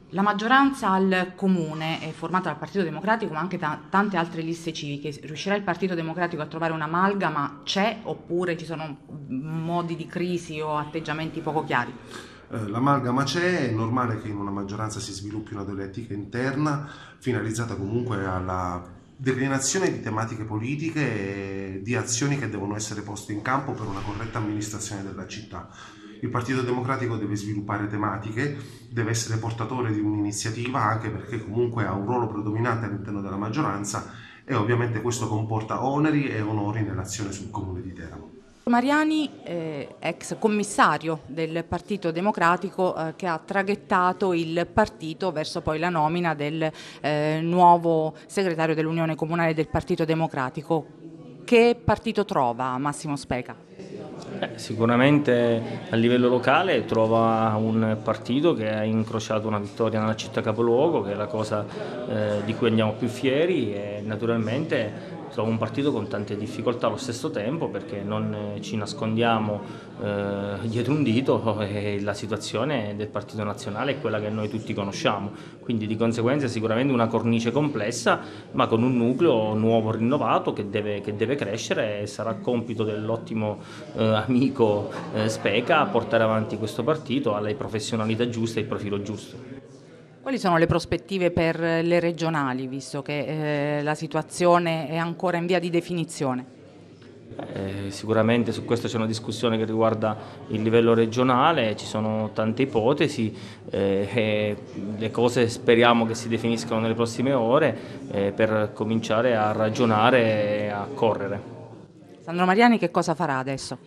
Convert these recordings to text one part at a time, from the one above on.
La maggioranza al comune è formata dal Partito Democratico, ma anche da tante altre liste civiche. Riuscirà il Partito Democratico a trovare un'amalgama? C'è oppure ci sono modi di crisi o atteggiamenti poco chiari? L'amalgama c'è, è normale che in una maggioranza si sviluppi una dialettica interna finalizzata comunque alla declinazione di tematiche politiche e di azioni che devono essere poste in campo per una corretta amministrazione della città. Il Partito Democratico deve sviluppare tematiche, deve essere portatore di un'iniziativa anche perché comunque ha un ruolo predominante all'interno della maggioranza e ovviamente questo comporta oneri e onori nell'azione sul comune di Teramo. Mariani, ex commissario del Partito Democratico, che ha traghettato il partito verso poi la nomina del nuovo segretario dell'Unione Comunale del Partito Democratico. Che partito trova Massimo Speca? Sicuramente a livello locale trova un partito che ha incrociato una vittoria nella città capoluogo, che è la cosa di cui andiamo più fieri, e naturalmente trova un partito con tante difficoltà allo stesso tempo, perché non ci nascondiamo dietro un dito, e la situazione del Partito Nazionale è quella che noi tutti conosciamo, quindi di conseguenza sicuramente una cornice complessa, ma con un nucleo nuovo, rinnovato, che deve crescere, e sarà compito dell'ottimo amico Speca portare avanti questo partito alle professionalità giuste e il profilo giusto. Quali sono le prospettive per le regionali, visto che la situazione è ancora in via di definizione? Sicuramente su questo c'è una discussione che riguarda il livello regionale, ci sono tante ipotesi, e le cose speriamo che si definiscano nelle prossime ore per cominciare a ragionare e a correre. Sandro Mariani che cosa farà adesso?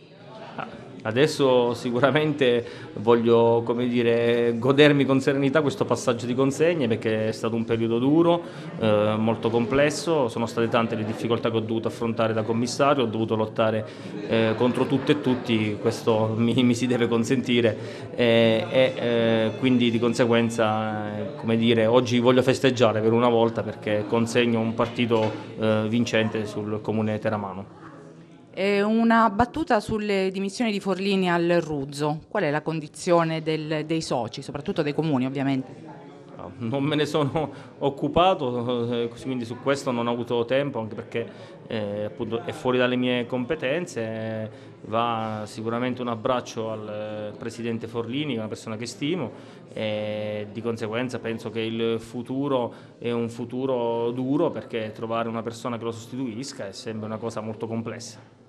Adesso sicuramente voglio, come dire, godermi con serenità questo passaggio di consegne, perché è stato un periodo duro, molto complesso, sono state tante le difficoltà che ho dovuto affrontare da commissario, ho dovuto lottare contro tutto e tutti, questo mi si deve consentire, quindi di conseguenza, come dire, oggi voglio festeggiare per una volta perché consegno un partito vincente sul comune teramano. Una battuta sulle dimissioni di Forlini al Ruzzo. Qual è la condizione dei soci, soprattutto dei comuni ovviamente? No, non me ne sono occupato, quindi su questo non ho avuto tempo, anche perché appunto è fuori dalle mie competenze. Va sicuramente un abbraccio al presidente Forlini, una persona che stimo, e di conseguenza penso che il futuro è un futuro duro, perché trovare una persona che lo sostituisca è sempre una cosa molto complessa.